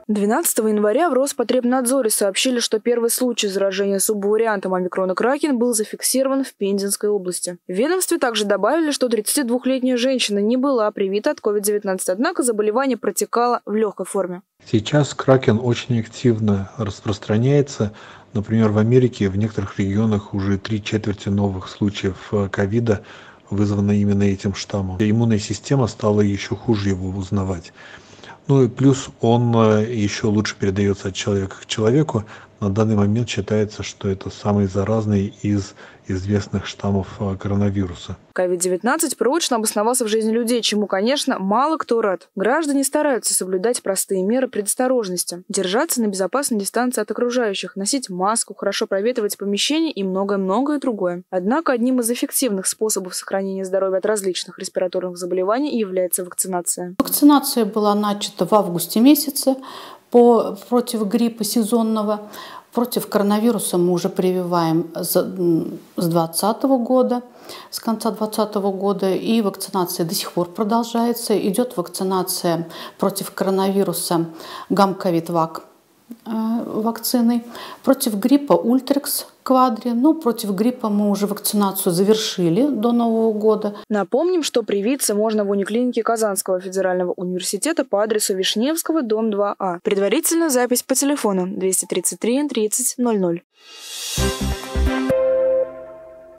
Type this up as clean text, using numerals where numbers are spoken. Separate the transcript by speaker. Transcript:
Speaker 1: 12 января в Роспотребнадзоре сообщили, что первый случай заражения субвариантом омикрона Кракен был зафиксирован в Пензенской области. В ведомстве также добавили, что 32-летняя женщина не была привита от COVID-19, однако заболевание протекало в легкой форме.
Speaker 2: Сейчас Кракен очень активно распространяется. Например, в Америке в некоторых регионах уже 3/4 новых случаев ковида вызвано именно этим штаммом. Иммунная система стала еще хуже его узнавать. Ну и плюс он еще лучше передается от человека к человеку. На данный момент считается, что это самый заразный из известных штаммов коронавируса.
Speaker 1: COVID-19 прочно обосновался в жизни людей, чему, конечно, мало кто рад. Граждане стараются соблюдать простые меры предосторожности, держаться на безопасной дистанции от окружающих, носить маску, хорошо проветривать помещение и многое-многое другое. Однако одним из эффективных способов сохранения здоровья от различных респираторных заболеваний является вакцинация.
Speaker 3: Вакцинация была начата в августе месяце против гриппа сезонного. Против коронавируса мы уже прививаем с 2020 года, с конца 2020 года, и вакцинация до сих пор продолжается. Идет вакцинация против коронавируса Гамковид-Вак вакциной, против гриппа Ультрекс Квадри. Против гриппа мы уже вакцинацию завершили до Нового года.
Speaker 1: Напомним, что привиться можно в униклинике Казанского федерального университета по адресу Вишневского, дом 2А. Предварительная запись по телефону 233 30 00.